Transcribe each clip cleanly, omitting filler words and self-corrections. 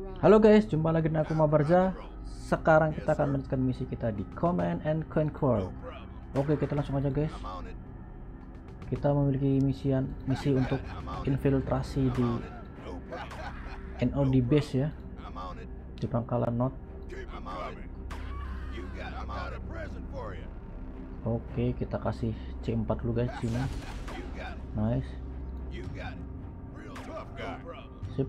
Halo guys, jumpa lagi dengan aku Mabarza. Sekarang kita akan melanjutkan misi kita di Command and Conquer. Oke, kita langsung aja guys. Kita memiliki misi untuk infiltrasi di NOD base ya, di Pangkalan Not. Oke, kita kasih C4 dulu guys sini. Nice. Sip.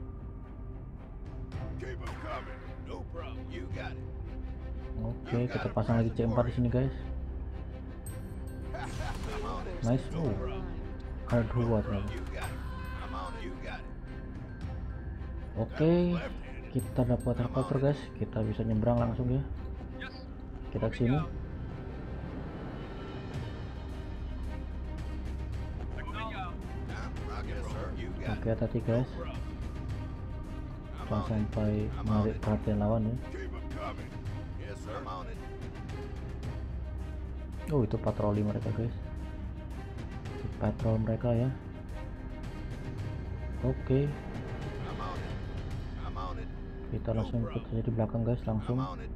Oke, kita pasang lagi C4 di sini guys. Nice. Oh, ada dua ternyata. Oke, kita dapat helikopter guys. Kita bisa nyebrang langsung ya. Kita ke sini. Oke, hati-hati guys, jangan sampai menarik perhatian lawan ya. Oh, itu patroli mereka guys, patrol mereka ya. Oke, kita langsung ikut saja di belakang guys, langsung.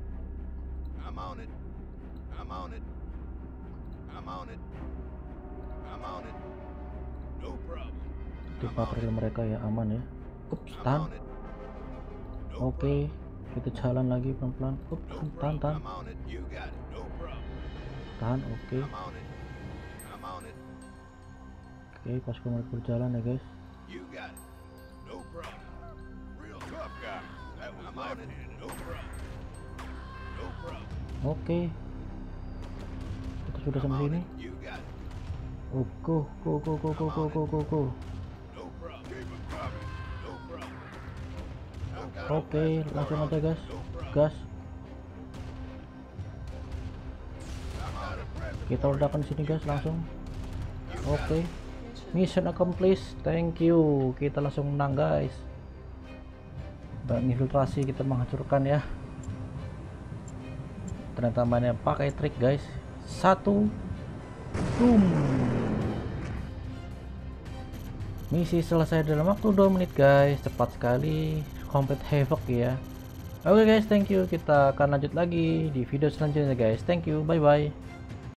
Di patroli mereka ya, aman ya. Ups, tahan. Oke, kita jalan lagi pelan-pelan. Ups, tahan. Tahan, oke. Oke, pas mereka berjalan ya guys. Oke, kita sudah sampai sini. Oh, go. Oke, langsung aja guys, gas. Kita ledakan di sini guys langsung. Oke, mission accomplished, thank you. Kita langsung menang guys. Infiltrasi kita menghancurkan ya. Ternyata mainnya pakai trik guys. Satu, boom. Misi selesai dalam waktu 2 menit guys, cepat sekali. Complete havoc ya. Oke guys, thank you. Kita akan lanjut lagi di video selanjutnya guys. Thank you, bye bye.